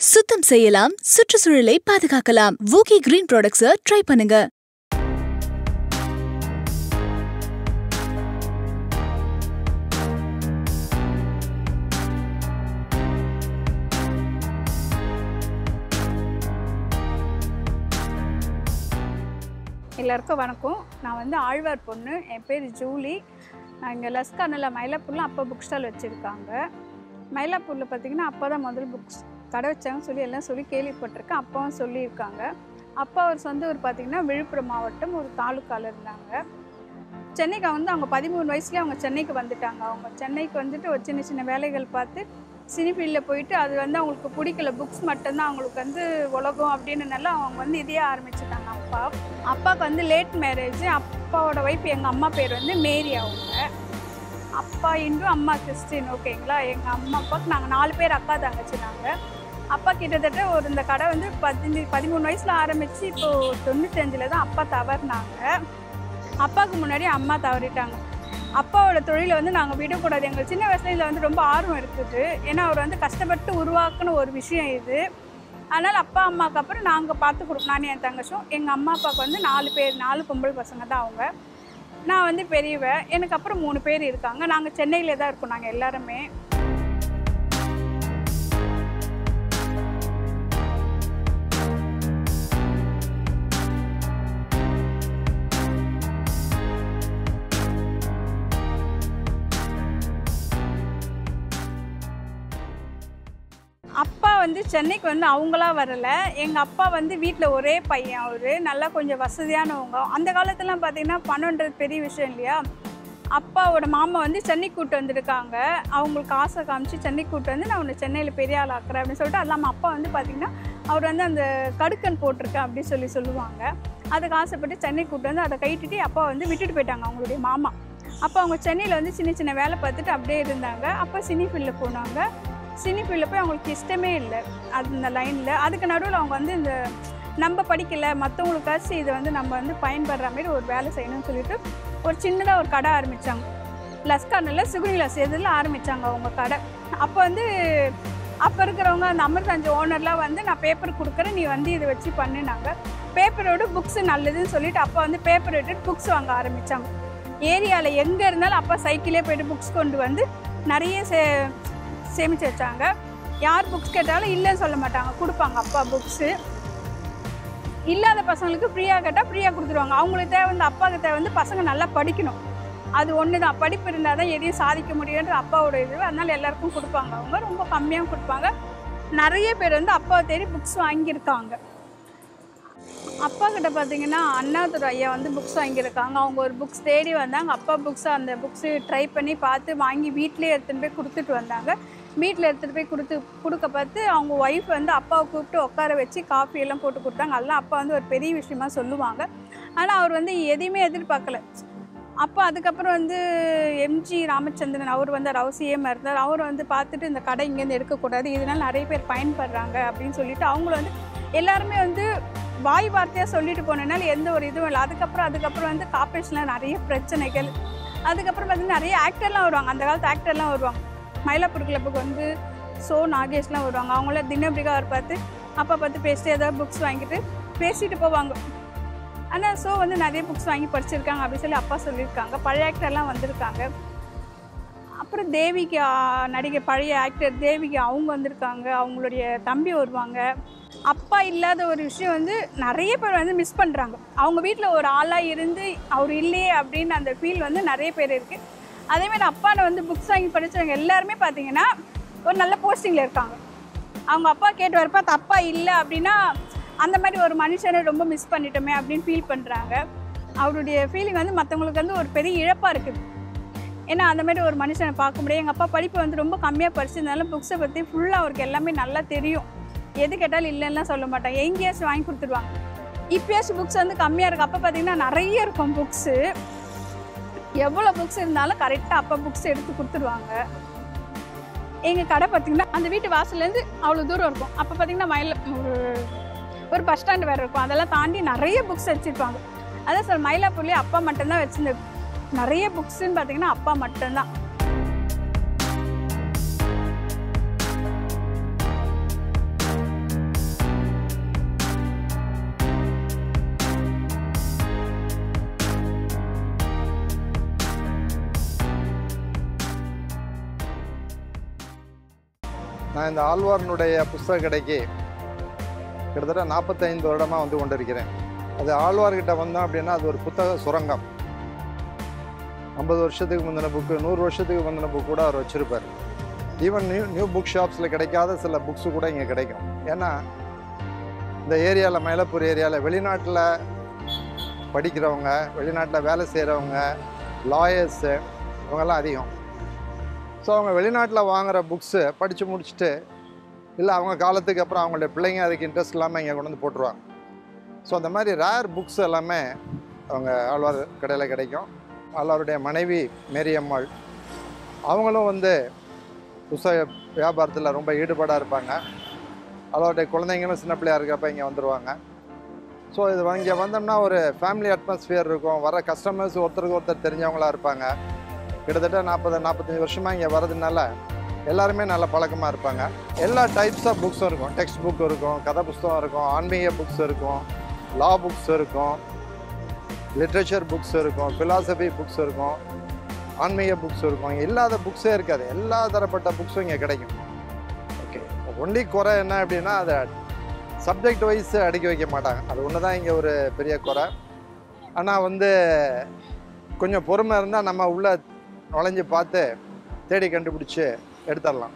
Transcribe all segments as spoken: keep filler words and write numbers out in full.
சுத்தம் செய்யலாம், சுற்றுச்சூழலை பாதுகாக்கலாம். வோகி கிரீன் ப்ராடக்ட்ஸை ட்ரை பண்ணுங்க. எல்லாருக்கும் வணக்கம். நான் வந்து ஆழ்வார் பொண்ணு. என் பேர் ஜூலி. நான் இங்கே லஸ்கானில் மயிலாப்பூரில் அப்பா புக் ஸ்டால் வச்சுருக்காங்க. மயிலாப்பூரில் பார்த்திங்கன்னா அப்பா தான் முதல் புக்ஸ் கடை வச்சாங்கன்னு சொல்லி எல்லாம் சொல்லி கேள்விப்பட்டிருக்கேன். அப்பாவும் சொல்லியிருக்காங்க. அப்பா ஒரு சொந்த ஊர் பார்த்திங்கன்னா விழுப்புரம் மாவட்டம் ஒரு தாலுக்காவில் இருந்தாங்க. சென்னைக்கு வந்து அவங்க பதிமூணு வயசுலேயே அவங்க சென்னைக்கு வந்துட்டாங்க. அவங்க சென்னைக்கு வந்துட்டு ஒரு சின்ன சின்ன வேலைகள் பார்த்து சினி ஃபீல்டில் போயிட்டு அது வந்து அவங்களுக்கு பிடிக்கல. புக்ஸ் மட்டும்தான் அவங்களுக்கு வந்து உலகம் அப்படின்னுனால அவங்க வந்து இதே ஆரம்பிச்சுட்டாங்க. அப்பா அப்பாவுக்கு வந்து லேட் மேரேஜ். அப்பாவோட ஒய்ஃப் எங்கள் அம்மா பேர் வந்து மேரி. அவங்க அப்பா இந்து, அம்மா கிறிஸ்டின். ஓகேங்களா. எங்கள் அம்மா அப்பாவுக்கு நாங்கள் நாலு பேர் அக்கா தங்கச்சி. நாங்கள் அப்பா கிட்டத்தட்ட ஒரு இந்த கடை வந்து பதினஞ்சு பதிமூணு வயசில் ஆரம்பித்து இப்போது தொண்ணூத்தஞ்சில் தான் அப்பா தவறினாங்க. அப்பாவுக்கு முன்னாடி அம்மா தவறிட்டாங்க. அப்பாவோட தொழிலை வந்து நாங்கள் விடக்கூடாது. எங்களுக்கு சின்ன வயசுல இதில் வந்து ரொம்ப ஆர்வம் இருக்குது. ஏன்னா அவர் வந்து கஷ்டப்பட்டு உருவாக்குன ஒரு விஷயம் இது. அதனால் அப்பா அம்மாவுக்கு அப்புறம் நாங்கள் பார்த்து கொடுப்போம். நான் என் தங்கச்சும். எங்கள் அம்மா அப்பாவுக்கு வந்து நாலு பேர் நாலு பொம்பளை பசங்க தான் அவங்க. நான் வந்து பெரியவன். எனக்கு அப்புறம் மூணு பேர் இருக்காங்க. நாங்கள் சென்னையிலே தான் இருக்கோம் நாங்கள் எல்லாருமே. அப்பா வந்து சென்னைக்கு வந்து அவங்களா வரலை. எங்கள் அப்பா வந்து வீட்டில் ஒரே பையன். அவர் நல்லா கொஞ்சம் வசதியானவங்க. அந்த காலத்துலாம் பார்த்திங்கன்னா பணம்ன்றது பெரிய விஷயம் இல்லையா. அப்பாவோட மாமா வந்து சென்னைக்கு கூப்பிட்டு வந்துருக்காங்க. அவங்களுக்கு ஆசை காமிச்சு சென்னைக்கு கூப்பிட்டு வந்து நான் உன்னை சென்னையில் பெரிய ஆள் ஆக்குறேன் அப்படின்னு சொல்லிட்டு. அது இல்லாமல் அப்பா வந்து பார்த்திங்கன்னா அவர் வந்து அந்த கடுக்கன் போட்டிருக்கேன் அப்படின்னு சொல்லி சொல்லுவாங்க. அதுக்கு ஆசைப்பட்டு சென்னைக்கு கூப்பிட்டு வந்து அதை கைட்டிட்டு அப்பா வந்து விட்டுட்டு போயிட்டாங்க அவங்களுடைய மாமா. அப்போ அவங்க சென்னையில் வந்து சின்ன சின்ன வேலை பார்த்துட்டு அப்படியே இருந்தாங்க. அப்போ சினி ஃபீல்டில் போனாங்க. சினி ஃபீல்டில் போய் அவங்களுக்கு இஷ்டமே இல்லை அது இந்த லைனில். அதுக்கு நடுவில் அவங்க வந்து இந்த நம்ம படிக்கலை, மற்றவங்களுக்காச்சு இதை வந்து நம்ம வந்து பயன்படுற மாதிரி ஒரு வேலை செய்யணும்னு சொல்லிட்டு ஒரு சின்னதாக ஒரு கடை ஆரம்பித்தாங்க. லஸ்கானில் சுகுனிலா சேர்ந்ததில் ஆரம்பித்தாங்க அவங்க கடை. அப்போ வந்து அப்போ இருக்கிறவங்க அந்த அமிர்தாஞ்சு ஓனர்லாம் வந்து நான் பேப்பர் கொடுக்குறேன், நீ வந்து இதை வச்சு பண்ணினாங்க. பேப்பரோட புக்ஸு நல்லதுன்னு சொல்லிட்டு அப்போ வந்து பேப்பர் எடுத்துட்டு புக்ஸ் வாங்க ஆரம்பித்தாங்க. ஏரியாவில் எங்கே இருந்தாலும் அப்பா சைக்கிளே போய்ட்டு புக்ஸ் கொண்டு வந்து நிறைய சே சேமித்து வச்சாங்க. யார் புக்ஸ் கேட்டாலும் இல்லைன்னு சொல்ல மாட்டாங்க, கொடுப்பாங்க அப்பா புக்ஸு. இல்லாத பசங்களுக்கு ஃப்ரீயாக கேட்டால் ஃப்ரீயாக கொடுத்துருவாங்க. அவங்களுக்கு தேவை வந்து அப்பாவுக்கு தேவை வந்து பசங்க நல்லா படிக்கணும். அது ஒன்று தான். படிப்பு இருந்தால் தான் எதையும் சாதிக்க முடியுன்ற அப்பாவோட இது. அதனால் எல்லாருக்கும் கொடுப்பாங்க. அவங்க ரொம்ப கம்மியாக கொடுப்பாங்க. நிறைய பேர் வந்து அப்பாவை தேடி புக்ஸ் வாங்கியிருக்காங்க. அப்பா கிட்ட பார்த்தீங்கன்னா அண்ணாதுரை ஐயா வந்து புக்ஸ் வாங்கியிருக்காங்க. அவங்க ஒரு புக்ஸ் தேடி வந்தாங்க. அப்பா புக்ஸை அந்த புக்ஸு ட்ரை பண்ணி பார்த்து வாங்கி வீட்டிலே எடுத்துகிட்டு போய் கொடுத்துட்டு வந்தாங்க. வீட்டில் எடுத்துகிட்டு போய் கொடுத்து கொடுக்க பார்த்து அவங்க ஒய்ஃப் வந்து அப்பாவை கூப்பிட்டு உட்கார வச்சு காஃபியெல்லாம் போட்டு கொடுத்தாங்க. அதெல்லாம் அப்பா வந்து ஒரு பெரிய விஷயமா சொல்லுவாங்க. ஆனால் அவர் வந்து எதையுமே எதிர்பார்க்கல. அப்போ அதுக்கப்புறம் வந்து எம்ஜி ராமச்சந்திரன் அவர் வந்து அவர் சிஎம்மாக இருந்தார். அவர் வந்து பார்த்துட்டு இந்த கடை இங்கேருந்து எடுக்கக்கூடாது, இதனால் நிறைய பேர் பயன்படுறாங்க அப்படின்னு சொல்லிட்டு அவங்கள வந்து எல்லாருமே வந்து வாய் வார்த்தையாக சொல்லிட்டு போனதுனால எந்த ஒரு இதுவும் இல்லை. அதுக்கப்புறம் அதுக்கப்புறம் வந்து கார்பரேஷனில் நிறைய பிரச்சனைகள். அதுக்கப்புறம் பார்த்திங்கன்னா நிறைய ஆக்டர்லாம் வருவாங்க. அந்த காலத்து ஆக்டர்லாம் வருவாங்க. மயிலாப்பூர் கிளப்புக்கு வந்து சோ நாகேஷ்லாம் வருவாங்க. அவங்கள தினப்பிரிக்கா அவர் பார்த்து அப்பா பார்த்து பேசிட்டு ஏதாவது புக்ஸ் வாங்கிட்டு பேசிட்டு போவாங்க. ஆனால் ஸோ வந்து நிறைய புக்ஸ் வாங்கி படிச்சிருக்காங்க அப்படின்னு சொல்லி அப்பா சொல்லியிருக்காங்க. பழைய ஆக்டர்லாம் வந்திருக்காங்க. அப்புறம் தேவிக்கு நடிகை பழைய ஆக்டர் தேவிக்கு அவங்க வந்திருக்காங்க. அவங்களுடைய தம்பி வருவாங்க. அப்பா இல்லாத ஒரு விஷயம் வந்து நிறைய பேர் வந்து மிஸ் பண்ணுறாங்க. அவங்க வீட்டில் ஒரு ஆளாக இருந்து அவர் இல்லையே அப்படின்னு அந்த ஃபீல் வந்து நிறைய பேர் இருக்குது. அதேமாதிரி அப்பாவை வந்து புக்ஸ் வாங்கி படித்தவங்க எல்லாருமே பார்த்திங்கன்னா ஒரு நல்ல போஸ்டிங்கில் இருக்காங்க. அவங்க அப்பா கேட்டு வரப்போ அப்பா இல்லை அப்படின்னா அந்த மாதிரி ஒரு மனுஷனை ரொம்ப மிஸ் பண்ணிட்டோமே அப்படின்னு ஃபீல் பண்ணுறாங்க. அவருடைய ஃபீலிங் வந்து மற்றவங்களுக்கு வந்து ஒரு பெரிய இழப்பாக இருக்குது. ஏன்னா அந்த மாதிரி ஒரு மனுஷனை பார்க்க முடியாது. எங்கள் அப்பா படிப்பு வந்து ரொம்ப கம்மியாக படிச்சிருந்தாலும் புக்ஸை பற்றி ஃபுல்லாக அவருக்கு எல்லாமே நல்லா தெரியும். எது கேட்டாலும் இல்லைன்னா சொல்ல மாட்டாங்க. எங்கேயாச்சும் வாங்கி கொடுத்துருவாங்க. இப்போயாச்சும் புக்ஸ் வந்து கம்மியாக இருக்குது. அப்போ பார்த்திங்கன்னா நிறைய இருக்கும் புக்ஸு. எவ்வளோ புக்ஸ் இருந்தாலும் கரெக்டாக அப்பா புக்ஸ் எடுத்து கொடுத்துருவாங்க. எங்கள் கடை பார்த்திங்கன்னா அந்த வீட்டு வாசல்லேருந்து அவ்வளோ தூரம் இருக்கும். அப்போ பார்த்திங்கன்னா மயில ஒரு ஒரு பஸ் ஸ்டாண்டு வேறு இருக்கும். அதெல்லாம் தாண்டி நிறைய புக்ஸ் வச்சுருப்பாங்க. அதான் சார் மயிலாப்பூர்லேயே அப்பா மட்டும்தான் வச்சுருந்த நிறைய புக்ஸுன்னு பார்த்திங்கன்னா அப்பா மட்டும்தான். நான் இந்த ஆழ்வார்னுடைய புஸ்தக கடைக்கு கிட்டத்தட்ட நாற்பத்தைந்து வருடமாக வந்து கொண்டிருக்கிறேன். அது ஆழ்வார்கிட்ட வந்தோம் அப்படின்னா அது ஒரு புத்தக சுரங்கம். ஐம்பது வருஷத்துக்கு முந்தின புக்கு, நூறு வருஷத்துக்கு முந்தின புக் கூட அவர் வச்சுருப்பார். ஈவன் நியூ நியூ புக் ஷாப்ஸில் கிடைக்காத சில புக்ஸு கூட இங்கே கிடைக்கும். ஏன்னா இந்த ஏரியாவில், மயிலாப்பூர் ஏரியாவில் வெளிநாட்டில் படிக்கிறவங்க, வெளிநாட்டில் வேலை செய்கிறவங்க, லாயர்ஸு இவங்கெல்லாம் அதிகம். ஸோ அவங்க வெளிநாட்டில் வாங்குகிற புக்ஸு படித்து முடிச்சுட்டு இல்லை அவங்க காலத்துக்கு அப்புறம் அவங்களுடைய பிள்ளைங்க அதுக்கு இன்ட்ரெஸ்ட் இல்லாமல் இங்கே கொண்டு வந்து போட்டுருவாங்க. ஸோ அந்த மாதிரி ரேர் புக்ஸ் எல்லாமே அவங்க ஆழ்வார் கடையில் கிடைக்கும். ஆழ்வாருடைய மனைவி மேரியம்மாள் அவங்களும் வந்து புஸ்தக வியாபாரத்தில் ரொம்ப ஈடுபாடாக இருப்பாங்க. ஆழ்வாருடைய குழந்தைங்களும் சின்ன பிள்ளையாக இருக்கிறப்ப இங்கே வந்துடுவாங்க. ஸோ இது இங்கே வந்தோம்னா ஒரு ஃபேமிலி அட்மாஸ்ஃபியர் இருக்கும். வர கஸ்டமர்ஸ் ஒருத்தருக்கு ஒருத்தர் தெரிஞ்சவங்களாக இருப்பாங்க. கிட்டத்தட்ட நாற்பது நாற்பத்தஞ்சு வருஷமாக இங்கே வர்றதுனால எல்லாருமே நல்ல பழக்கமாக இருப்பாங்க. எல்லா டைப்ஸ் ஆஃப் புக்ஸும் இருக்கும். டெக்ஸ்ட் புக் இருக்கும், கதை புஸ்தகம் இருக்கும், ஆன்மீக புக்ஸ் இருக்கும், லா புக்ஸ் இருக்கும், லிட்ரேச்சர் புக்ஸ் இருக்கும், ஃபிலாசபி புக்ஸ் இருக்கும், ஆன்மீக புக்ஸ் இருக்கும். இங்கே இல்லாத புக்ஸே இருக்காது. எல்லா தரப்பட்ட புக்ஸும் இங்கே கிடைக்கும். ஓகே, ஒன்லி குறை என்ன அப்படின்னா அதை சப்ஜெக்ட் வைஸ் அடுக்கி வைக்க மாட்டாங்க. அது ஒன்று தான் இங்கே ஒரு பெரிய குறை. ஆனால் வந்து கொஞ்சம் பொறுமை இருந்தால் நம்ம உள்ளே நுழைஞ்சு பார்த்து தேடி கண்டுபிடிச்சி எடுத்துடலாம்.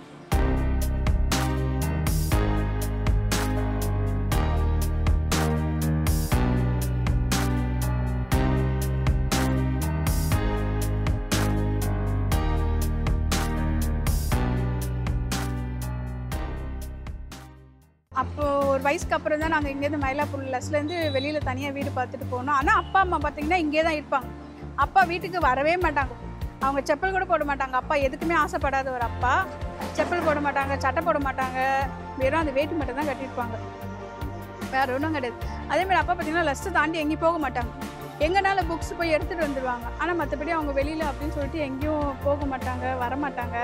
அப்போ ஒரு வயசுக்கு அப்புறம் தான் நாங்கள் இங்கேருந்து மயிலாப்பூர் லஸ்லேருந்து வெளியில் தனியாக வீடு பார்த்துட்டு போனோம். ஆனால் அப்பா அம்மா பார்த்தீங்கன்னா இங்கே தான் இருப்பாங்க. அப்பா வீட்டுக்கு வரவே மாட்டாங்க. அவங்க செப்பல் கூட போட மாட்டாங்க. அப்பா எதுக்குமே ஆசைப்படாத ஒரு அப்பா. செப்பல் போட மாட்டாங்க, சட்டை போட மாட்டாங்க, வெறும் அந்த வேட்டி மட்டும் தான் கட்டியிருப்பாங்க, வேறு ஒன்றும் கிடையாது. அதேமாதிரி அப்பா பார்த்தீங்கன்னா லஸ்ட்டு தாண்டி எங்கேயும் போக மாட்டாங்க. எங்கனால புக்ஸ் போய் எடுத்துகிட்டு வந்துடுவாங்க. ஆனால் மற்றபடி அவங்க வெளியில் அப்படின்னு சொல்லிட்டு எங்கேயும் போக மாட்டாங்க, வரமாட்டாங்க.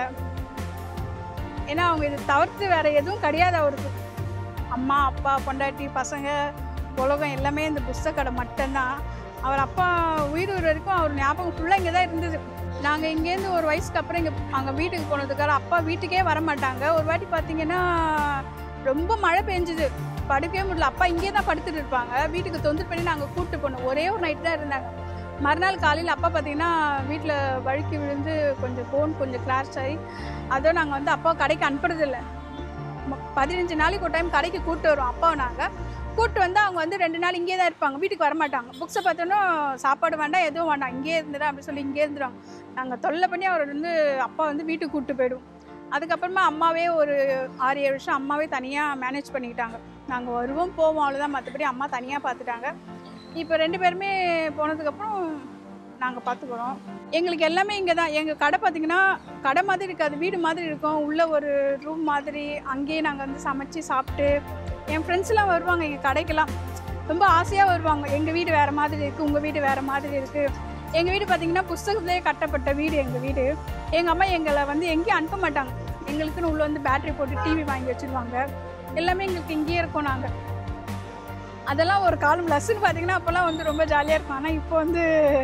ஏன்னா அவங்க இதை தவிர்த்து வேறு எதுவும் கிடையாது அவருக்கு. அம்மா, அப்பா, பொண்டாட்டி, பசங்க, உலகம் எல்லாமே இந்த புஸ்தக கடை மட்டும்தான். அவர் அப்பா உயிர் வரைக்கும் அவர் ஞாபகம் ஃபுல்லாக இங்கே தான் இருந்தது. நாங்கள் இங்கேருந்து ஒரு வயசுக்கு அப்புறம் இங்கே அங்கே வீட்டுக்கு போனதுக்காக அப்பா வீட்டுக்கே வர மாட்டாங்க. ஒரு வாட்டி பார்த்தீங்கன்னா ரொம்ப மழை பெஞ்சுது, படுக்கவே முடியல. அப்பா இங்கே தான் படுத்துட்டு இருப்பாங்க. வீட்டுக்கு தொந்தர் பண்ணி நாங்கள் கூப்பிட்டு போனோம். ஒரே ஒரு நைட் தான் இருந்தாங்க. மறுநாள் காலையில் அப்பா பார்த்தீங்கன்னா வீட்டில் வழுக்கி விழுந்து கொஞ்சம் போன் கொஞ்சம் கிளாஷ் ஆகி அதோ நாங்கள் வந்து அப்பா கடைக்கு அனுப்புறதில்லை. பதினஞ்சு நாளைக்கு ஒரு டைம் கடைக்கு கூப்பிட்டு வருவோம் அப்பாவை. நாங்கள் கூப்பிட்டு வந்து அவங்க வந்து ரெண்டு நாள் இங்கே தான் இருப்பாங்க, வீட்டுக்கு வரமாட்டாங்க. புக்ஸை பார்த்தோன்னா சாப்பாடு வேண்டாம், எதுவும் வேண்டாம், இங்கே இருந்துடா அப்படின்னு சொல்லி இங்கே இருந்துடுவாங்க. நாங்கள் தொல்லை பண்ணி அவர் வந்து அப்பா வந்து வீட்டுக்கு கூப்பிட்டு போயிடுவோம். அதுக்கப்புறமா அம்மாவே ஒரு ஆறு ஏழு வருஷம் அம்மாவே தனியாக மேனேஜ் பண்ணிக்கிட்டாங்க. நாங்கள் வருவோம் போவோம், அவ்வளோதான். மற்றபடி அம்மா தனியாக பார்த்துட்டாங்க. இப்போ ரெண்டு பேருமே போனதுக்கப்புறம் நாங்கள் பார்த்துக்குறோம். எங்களுக்கு எல்லாமே இங்கே தான். எங்கள் கடை பார்த்திங்கன்னா கடை மாதிரி இருக்காது, வீடு மாதிரி இருக்கும். உள்ளே ஒரு ரூம் மாதிரி, அங்கேயே நாங்கள் வந்து சமைச்சு சாப்பிட்டு என் ஃப்ரெண்ட்ஸ்லாம் வருவாங்க எங்கள் கடைக்கெல்லாம். ரொம்ப ஆசையாக வருவாங்க. எங்கள் வீடு வேறு மாதிரி இருக்குது, உங்கள் வீடு வேறு மாதிரி இருக்குது. எங்கள் வீடு பார்த்திங்கன்னா புஸ்தகத்துலேயே கட்டப்பட்ட வீடு எங்கள் வீடு. எங்கள் அம்மா எங்களை வந்து எங்கேயும் அனுப்ப மாட்டாங்க. எங்களுக்குன்னு உள்ளே வந்து பேட்ரி போட்டு டிவி வாங்கி வச்சுருவாங்க. எல்லாமே எங்களுக்கு இங்கேயே இருக்கோம். நாங்கள் அதெல்லாம் ஒரு காலம் லஸ்ன்னு பார்த்திங்கன்னா அப்போல்லாம் வந்து ரொம்ப ஜாலியாக இருக்கும். ஆனால் இப்போ வந்து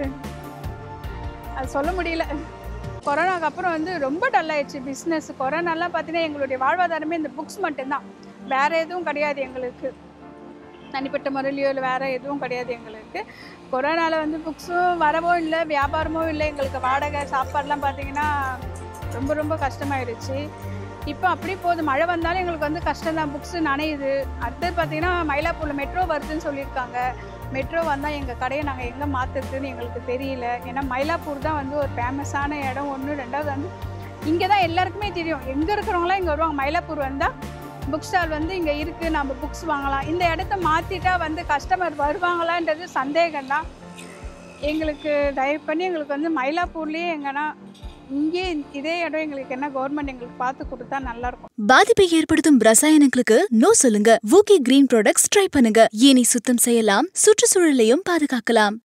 அது சொல்ல முடியல. கொரோனாக்கு அப்புறம் வந்து ரொம்ப டல்லாகிடுச்சு பிஸ்னஸ். கொரோனாலாம் பார்த்தீங்கன்னா எங்களுடைய வாழ்வாதாரமே இந்த புக்ஸ் மட்டும்தான், வேறு எதுவும் கிடையாது எங்களுக்கு. தனிப்பட்ட முறையிலையோ இல்லை வேறு எதுவும் கிடையாது எங்களுக்கு. கொரோனாவில் வந்து புக்ஸும் வரவும் இல்லை, வியாபாரமும் இல்லை. எங்களுக்கு வாடகை சாப்பாடுலாம் பார்த்திங்கன்னா ரொம்ப ரொம்ப கஷ்டமாயிடுச்சு. இப்போ அப்படி போகுது. மழை வந்தாலும் எங்களுக்கு வந்து கஷ்டம் தான், புக்ஸு நனையுது. அடுத்தது பார்த்திங்கன்னா மயிலாப்பூரில் மெட்ரோ வருதுன்னு சொல்லியிருக்காங்க. மெட்ரோ வந்தால் எங்கள் கடையை நாங்கள் எங்கே மாற்றுறதுன்னு எங்களுக்கு தெரியல. ஏன்னா மயிலாப்பூர் தான் வந்து ஒரு ஃபேமஸான இடம் ஒன்று. ரெண்டாவது வந்து இங்கே தான் எல்லாருக்குமே தெரியும். எங்கே இருக்கிறவங்களாம் இங்கே வருவாங்க. மயிலாப்பூர் வந்தால் புக் ஸ்டால் வந்து இங்கே இருக்குது, நம்ம புக்ஸ் வாங்கலாம். இந்த இடத்த மாற்றிட்டா வந்து கஸ்டமர் வருவாங்களான்றது சந்தேகம்தான். எங்களுக்கு தயவு பண்ணி எங்களுக்கு வந்து மயிலாப்பூர்லேயே எங்கன்னா இங்கே இதே இடம் எங்களுக்கு என்ன கவர்மெண்ட் எங்களுக்கு பார்த்து கொடுத்தா நல்லா இருக்கும். பாதிப்பை ஏற்படுத்தும் ரசாயனங்களுக்கு நோ சொல்லுங்க. வூகி கிரீன் ப்ராடக்ட்ஸ் ட்ரை பண்ணுங்க. ஏனி சுத்தம் செய்யலாம், சுற்றுச்சூழலையும் பாதுகாக்கலாம்.